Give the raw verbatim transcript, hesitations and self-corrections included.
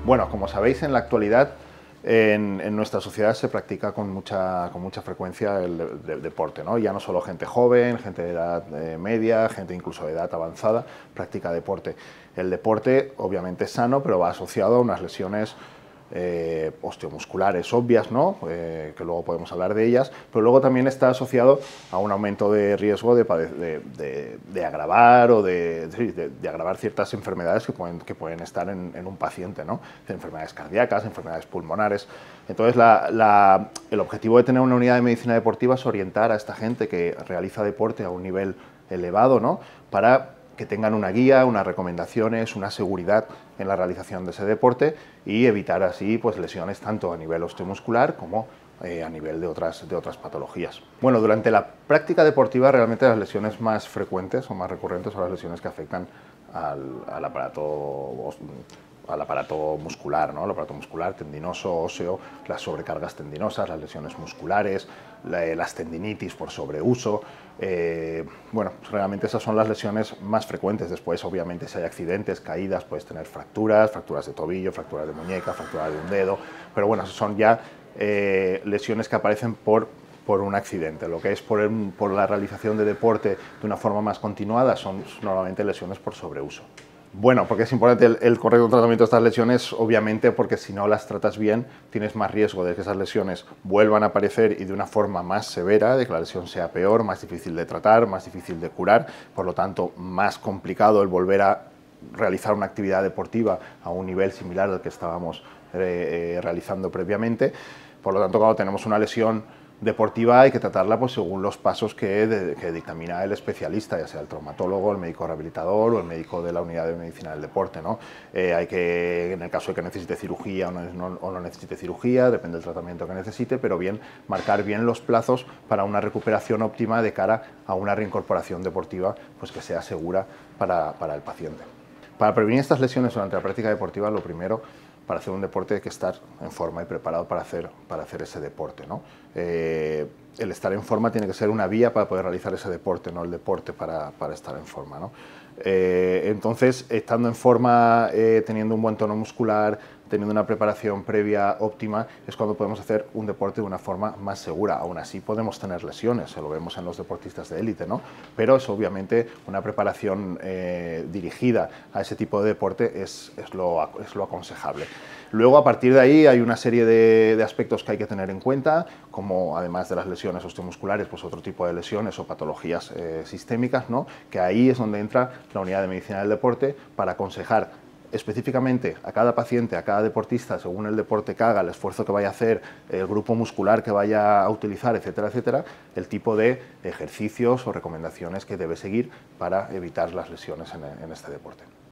Bueno, como sabéis, en la actualidad en, en nuestra sociedad se practica con mucha, con mucha frecuencia el de, de, deporte, ¿no? Ya no solo gente joven, gente de edad eh, media, gente incluso de edad avanzada practica deporte. El deporte obviamente es sano, pero va asociado a unas lesiones Eh, osteomusculares obvias, ¿no? Eh, que luego podemos hablar de ellas, pero luego también está asociado a un aumento de riesgo de, de, de, de agravar o de, de, de agravar ciertas enfermedades que pueden, que pueden estar en, en un paciente, ¿no? De enfermedades cardíacas, enfermedades pulmonares. Entonces, la, la, el objetivo de tener una unidad de medicina deportiva es orientar a esta gente que realiza deporte a un nivel elevado, ¿no? Para que tengan una guía, unas recomendaciones, una seguridad en la realización de ese deporte y evitar así pues, lesiones tanto a nivel osteomuscular como eh, a nivel de otras, de otras patologías. Bueno, durante la práctica deportiva realmente las lesiones más frecuentes o más recurrentes son las lesiones que afectan al, al aparato al aparato muscular, ¿no? El aparato muscular, tendinoso, óseo, las sobrecargas tendinosas, las lesiones musculares, la, las tendinitis por sobreuso. Eh, bueno, pues realmente esas son las lesiones más frecuentes. Después, obviamente, si hay accidentes, caídas, puedes tener fracturas, fracturas de tobillo, fracturas de muñeca, fracturas de un dedo, pero bueno, son ya eh, lesiones que aparecen por por un accidente. Lo que es por, el, por la realización de deporte de una forma más continuada son normalmente lesiones por sobreuso. Bueno, porque es importante el, el correcto tratamiento de estas lesiones, obviamente porque si no las tratas bien, tienes más riesgo de que esas lesiones vuelvan a aparecer y de una forma más severa, de que la lesión sea peor, más difícil de tratar, más difícil de curar, por lo tanto, más complicado el volver a realizar una actividad deportiva a un nivel similar al que estábamos eh, eh, realizando previamente. Por lo tanto, cuando tenemos una lesión deportiva hay que tratarla pues, según los pasos que, de, que dictamina el especialista, ya sea el traumatólogo, el médico rehabilitador o el médico de la unidad de medicina del deporte, ¿no? Eh, hay que, en el caso de que necesite cirugía o no, no, o no necesite cirugía, depende del tratamiento que necesite, pero bien marcar bien los plazos para una recuperación óptima de cara a una reincorporación deportiva pues, que sea segura para, para el paciente. Para prevenir estas lesiones durante la práctica deportiva, lo primero, para hacer un deporte hay que estar en forma y preparado para hacer, para hacer ese deporte, ¿no? Eh, el estar en forma tiene que ser una vía para poder realizar ese deporte, no el deporte para, para estar en forma, ¿no? Eh, entonces, estando en forma, eh, teniendo un buen tono muscular, teniendo una preparación previa óptima, es cuando podemos hacer un deporte de una forma más segura. Aún así podemos tener lesiones, se lo vemos en los deportistas de élite, ¿no? Pero es obviamente una preparación eh, dirigida a ese tipo de deporte es, es, lo, es lo aconsejable. Luego, a partir de ahí, hay una serie de, de aspectos que hay que tener en cuenta, como además de las lesiones osteomusculares, pues otro tipo de lesiones o patologías eh, sistémicas, ¿no? Que ahí es donde entra la unidad de medicina del deporte para aconsejar específicamente a cada paciente, a cada deportista, según el deporte que haga, el esfuerzo que vaya a hacer, el grupo muscular que vaya a utilizar, etcétera, etcétera, el tipo de ejercicios o recomendaciones que debe seguir para evitar las lesiones en, en este deporte.